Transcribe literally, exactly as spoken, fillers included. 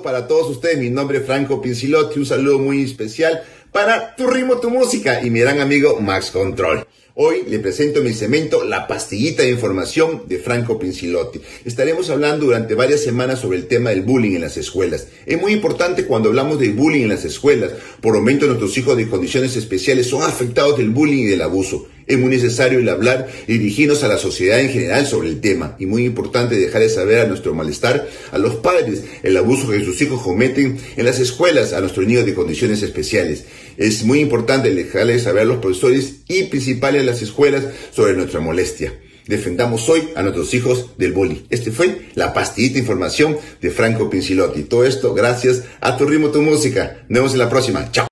para todos ustedes. Mi nombre es Franco Pincilotti. Un saludo muy especial para Tu Ritmo, Tu Música y mi gran amigo Max Control. Hoy le presento mi segmento La Pastillita de Información de Franco Pincilotti. Estaremos hablando durante varias semanas sobre el tema del bullying en las escuelas. Es muy importante cuando hablamos de bullying en las escuelas. Por aumento, nuestros hijos de condiciones especiales son afectados del bullying y del abuso. Es muy necesario el hablar y dirigirnos a la sociedad en general sobre el tema. Y muy importante dejar de saber a nuestro malestar a los padres el abuso que sus hijos cometen en las escuelas a nuestros niños de condiciones especiales. Es muy importante dejarles saber a los profesores y principales de las escuelas sobre nuestra molestia. Defendamos hoy a nuestros hijos del bullying. Este fue la pastillita de información de Franco Pincilotti. Todo esto gracias a Tu Ritmo, Tu Música. Nos vemos en la próxima. Chao.